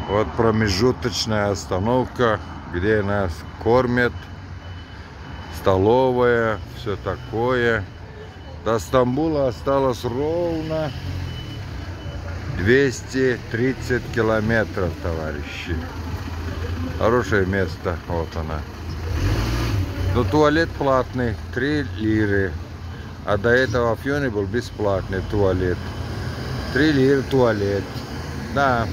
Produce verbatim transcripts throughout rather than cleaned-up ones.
Вот промежуточная остановка, где нас кормят, столовая, все такое. До Стамбула осталось ровно двести тридцать километров, товарищи. Хорошее место, вот она. Но туалет платный, три лиры. А до этого в Афьоне был бесплатный туалет. три лиры туалет. Да.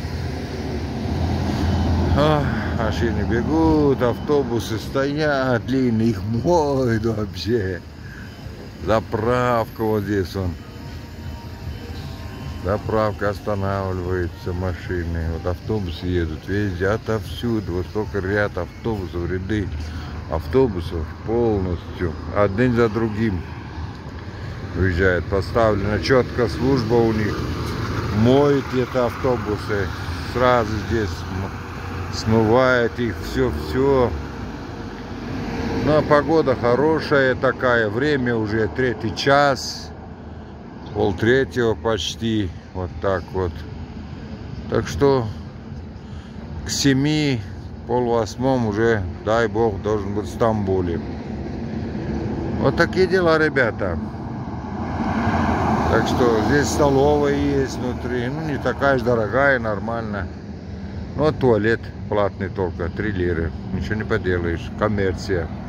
Ох, машины бегут, автобусы стоят, длинные, их моют вообще. Заправка вот здесь он. Заправка, останавливается машины. Вот автобусы едут везде, отовсюду. Вот столько ряд автобусов, ряды автобусов полностью. Один за другим уезжает. Поставлена четко служба у них. Моют это автобусы. Сразу здесь смывает их все-все. Ну а погода хорошая такая. Время уже третий час. Пол третьего почти. Вот так вот. Так что к семи, пол восьмом уже, дай бог, должен быть в Стамбуле. Вот такие дела, ребята. Так что здесь столовая есть внутри. Ну, не такая же дорогая, нормально. Ну, а туалет платный только, три лиры. Ничего не поделаешь. Коммерция.